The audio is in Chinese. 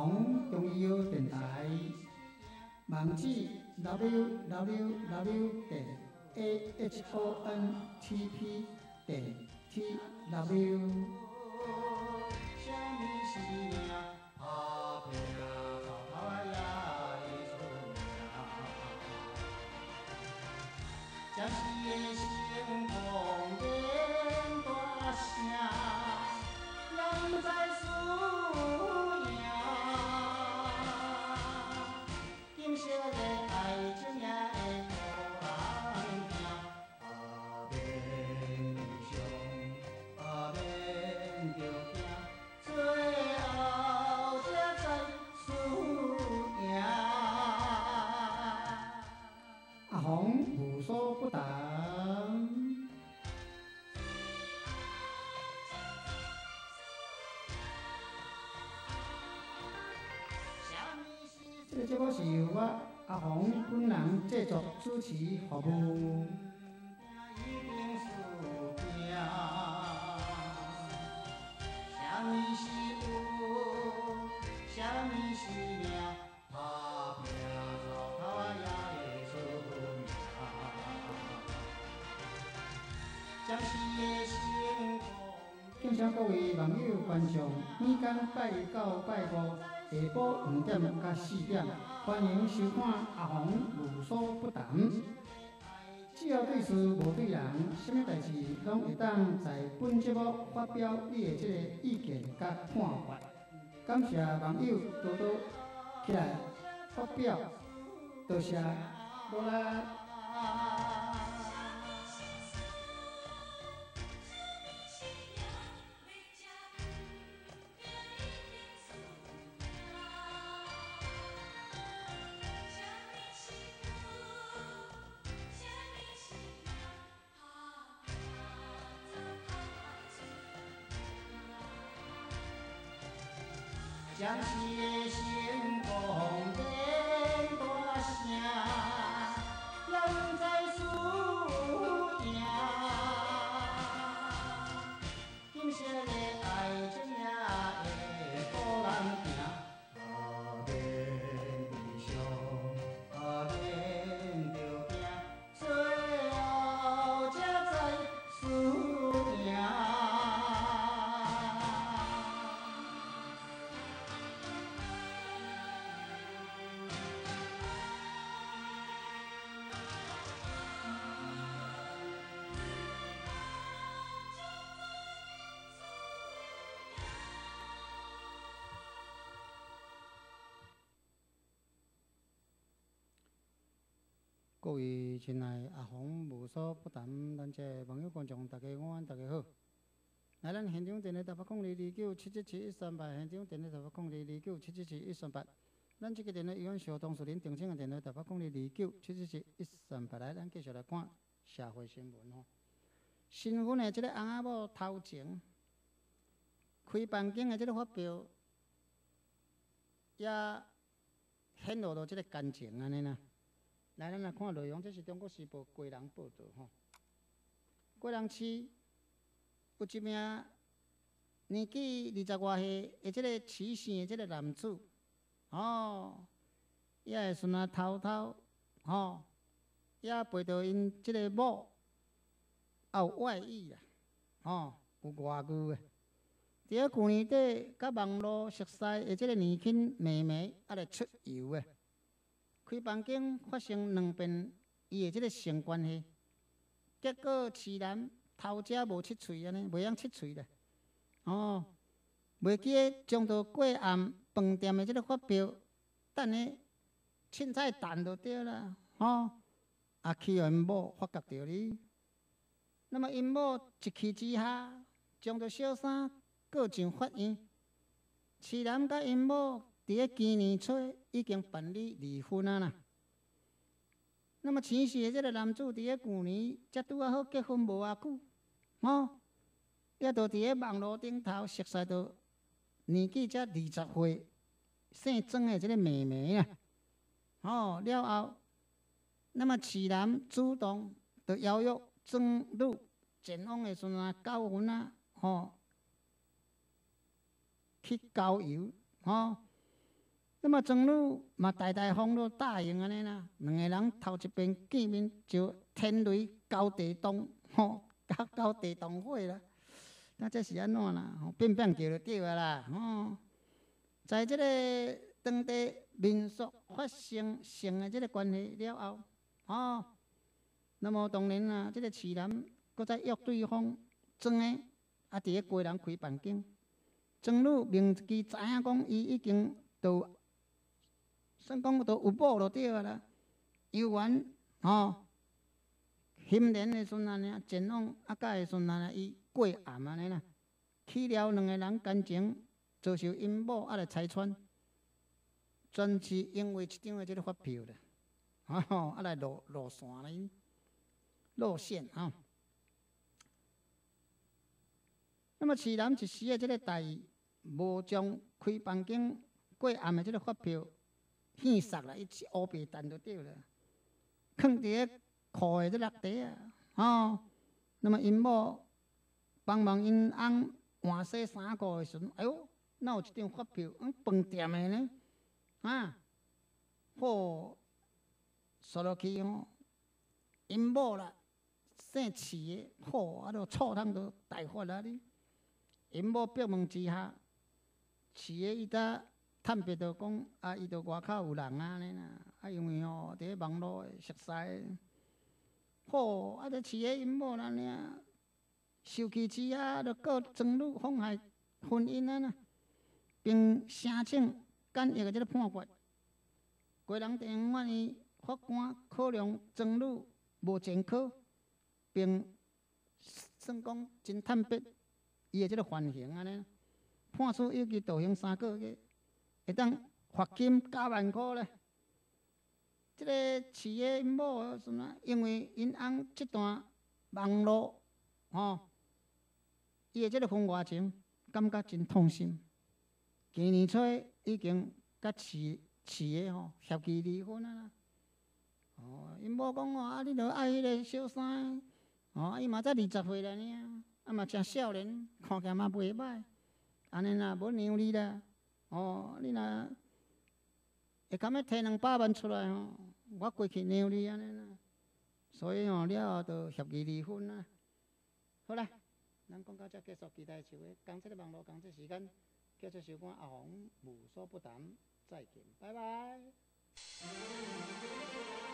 红中医药电台，网址 www.ahontp.tw。 将是的成功变大声，人在输赢。今昔的爱情也会互人惊，免伤，免着惊，最后才知输赢。 阿红无所不谈。这个节目是由我阿红本人制作、主持、服务。敬请各位网友观众，每天拜一到拜五下晡5点到4点，欢迎收看阿红无所不谈。只要对事无对人，什么代志拢会当在本节目发表你的这个意见甲看法。感谢网友多多起来发表，多谢，无啦。 将是的成功变大声，人在输赢。今昔的爱情也会互人惊，免伤，免着惊，最后才知输赢。 各位亲爱阿红无所不谈，咱这网友观众大家午安，大家好。来，咱现场电话台北029777138，现场电话台北029777138。咱这个电话永远小当事人定睛的电话台北029777138。来，咱继续来看社会新闻吼。新婚的这个翁仔某头前开房间的这个发表，也显露到这个感情安尼啦。来，咱来看内容，这是中国时报归人报道吼。归人市有一名年纪20外岁的这个痴线的这个男子，也会顺啊偷偷，也陪着因这个某也有外遇啦，有外遇的。伫咧去年底，甲网络熟识的这个年轻妹妹，来出游的。开房间发生2遍伊的这个性关系，结果痴男偷食无七喙安尼，袂晓七喙咧。袂记咧将到过暗饭店的这个发表，等咧凊彩等就对啦。去互因某发觉到你，那么因某一气之下，将到小三告上法院。痴男甲因某伫咧今年初已经办理离婚啊啦。那么前世的这个男子伫咧去年才拄好结婚无偌久，也就伫咧网络顶头熟识到年纪才20岁、姓庄的这个妹妹啦。了后，那么痴男主动就邀约庄女前往的时阵9分去郊游， 那么庄女嘛大大方都答应安尼啦，两个人头一边见面就天雷交地动，交地动火啦。那这是安怎啦？变变叫就对啊啦，在这个当地民俗发生性的这个关系了后，那么当然啦，这个市男搁再约对方庄的伫个街人开饭间，庄女明记知影讲伊已经都。算讲都有某就对啦，游玩欣然的时阵安尼，前往甲的时阵安尼，伊过暗安尼啦，去了两个人感情遭受因某来拆穿，全是因为一张的这个发票啦，来露线咧，露馅那么市男一时的这个代志，无将开房间过暗的这个发票。现实啦，伊是乌白蛋就对了，放伫个裤的这落底那么因某帮忙因翁换洗衫裤的时阵，哎呦，哪有一张发票？饭店的呢？说落去因某啦，姓饲的，都醋汤都大发啦哩。因某逼问之下，饲的伊才。坦白着讲，伊着外口有人安尼啦，因为伫咧网络诶熟识，着饲个因某安尼受气之下，着告庄女妨害婚姻啦，并申请简易诶即个判决。贵人地方法院法官考量庄女无前科，并算讲真坦白伊诶即个犯行安尼，判处有期徒刑3个月。会当罚金9万块咧。即个饲个因某因为因翁即段网络伊的即个婚外情，感觉真痛心。今年初已经甲饲个协议离婚啊啦。因某讲你著爱迄个小三，伊嘛才20岁了呢，嘛真少年，看起来嘛袂歹。安尼啦，无让你啦。你若会敢要摕200万出来我过去让你安尼啦，所以了后就协议离婚啦。好啦，咱讲到这结束，期待收个讲这个网络讲这时间，叫做小官阿红无所不谈，再见，拜拜。